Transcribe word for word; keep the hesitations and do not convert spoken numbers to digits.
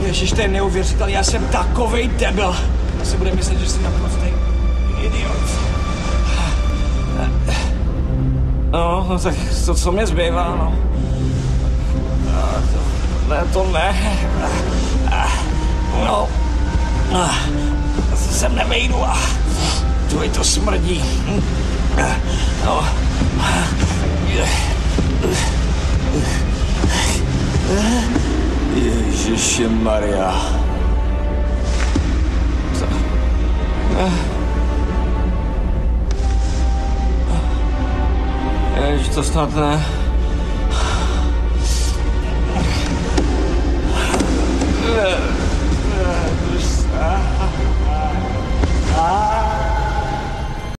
Ježiš, to je neuvěřitelný, já jsem takovej debil. Já si bude myslet, že jsi naprostý idiot. No, no tak to, co mě zbývá, no. Ne, to ne. No, sem nevejdu a tvoj to smrdí. No. Ježišmarja. Ježiš, to snad ne. Yeah.